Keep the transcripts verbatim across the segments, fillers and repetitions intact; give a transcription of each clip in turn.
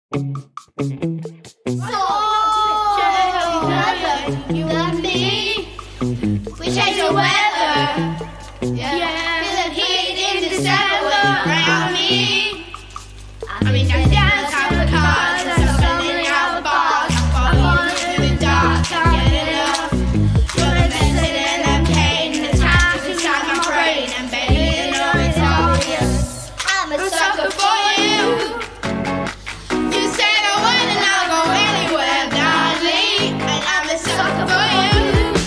We change the weather. Yeah. Feel the heat in December around me. I mean, I dance out the cars, I'm spending out the bars. I'm falling through the dark, I'm getting up. You're invested in the pain, the times inside my brain. And baby, you know it's obvious, I'm a sucker for you. You say the word and I'll go anywhere, darling. And I'm a sucker for you.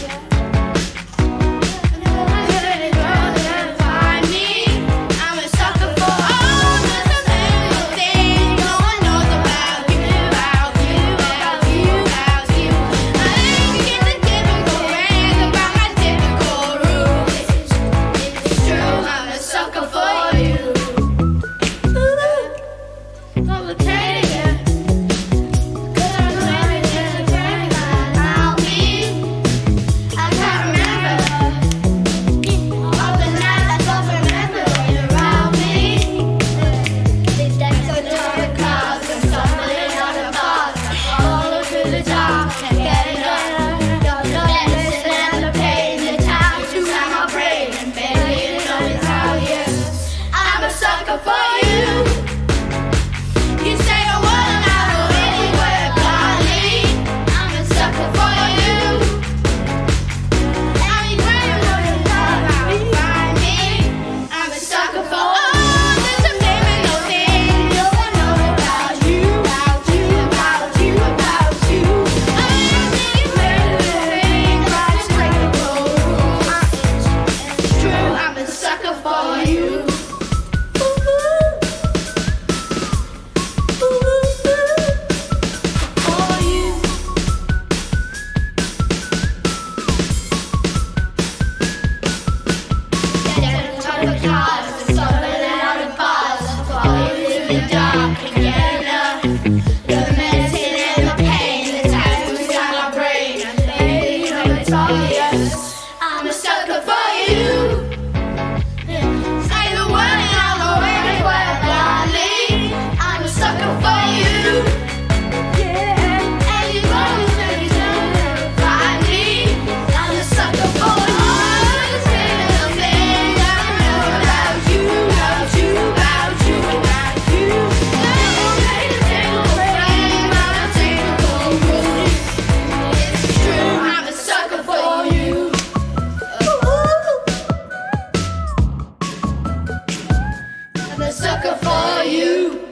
I'm a sucker for you. Say the word and I'll go everywhere, darling. I'm a sucker for you. And you always let me down and find me. I'm a sucker for you. There's little things I know about you, about you, about you, about you. I'm ready to take a flame, I'm a technical rule. It's true, I'm a sucker for you. I'm a sucker for you.